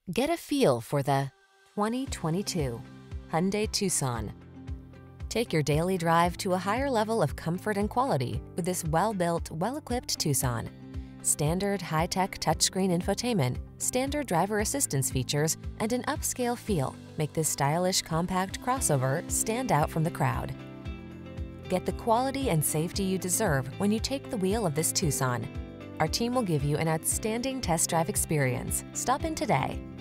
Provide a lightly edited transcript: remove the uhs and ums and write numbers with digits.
Get a feel for the 2022 Hyundai Tucson. Take your daily drive to a higher level of comfort and quality with this well-built, well-equipped Tucson. Standard high-tech touchscreen infotainment, standard driver assistance features, and an upscale feel make this stylish compact crossover stand out from the crowd. Get the quality and safety you deserve when you take the wheel of this Tucson. Our team will give you an outstanding test drive experience. Stop in today.